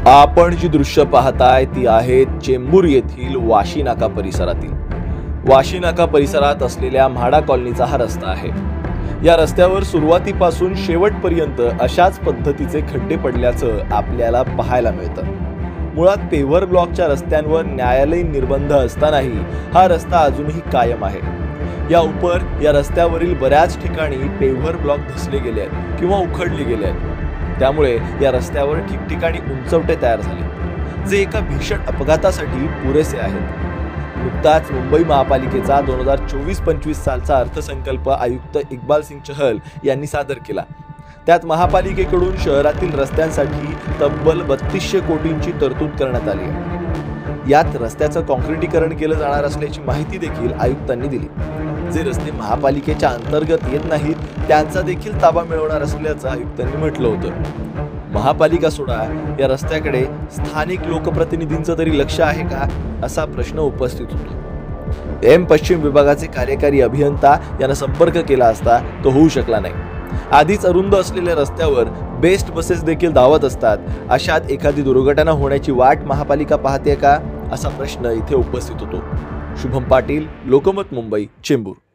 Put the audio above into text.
आपण जी दृश्य पाहताय ती आहेत चेंबूर येथील वाशी नाका परिसरातील. वाशी नाका परिसरात असलेल्या म्हाडा कॉलनीचा हा रस्ता आहे. या रस्त्यावर सुरुवातीपासून शेवटपर्यंत अशाच पद्धतीचे खड्डे पडल्याचं आपल्याला पाहायला मिळतं. मुळात पेव्हर ब्लॉकच्या रस्त्यांवर न्यायालयीन निर्बंध असतानाही हा रस्ता अजूनही कायम आहे. या रस्त्यावरील बऱ्याच ठिकाणी पेव्हर ब्लॉक धसले गेले आहेत किंवा उखडले गेले आहेत. त्यामुळे या रस्त्यावर ठिकठिकाणी उंचवटे तयार झाले, जे एका भीषण अपघातासाठी पुरेसे आहेत. नुकताच मुंबई महापालिकेचा 2024-25 सालचा अर्थसंकल्प आयुक्त इक्बाल सिंग चहल यांनी सादर केला. त्यात महापालिकेकडून शहरातील रस्त्यांसाठी तब्बल 3200 कोटींची तरतूद करण्यात आली आहे. यात रस्त्याचं काँक्रिटीकरण केलं जाणार असल्याची माहिती देखील आयुक्तांनी दिली. जे रस्ते महापालिकेच्या अंतर्गत येत नाहीत त्यांचा देखील ताबा मिळवणार असल्याचं आयुक्तांनी म्हटलं होतं. महापालिका सोडा, या रस्त्याकडे स्थानिक लोकप्रतिनिधींचं तरी लक्ष आहे का, असा प्रश्न उपस्थित होतो. पश्चिम विभागाचे कार्यकारी अभियंता यांना संपर्क केला असता तो होऊ शकला नाही. आधीच अरुंद असलेल्या रस्त्यावर बेस्ट बसेस देखील धावत असतात. अशात एखादी दुर्घटना होण्याची वाट महापालिका पाहते का, असा प्रश्न इथे उपस्थित होतो. शुभम पाटील, लोकमत, मुंबई, चेंबूर.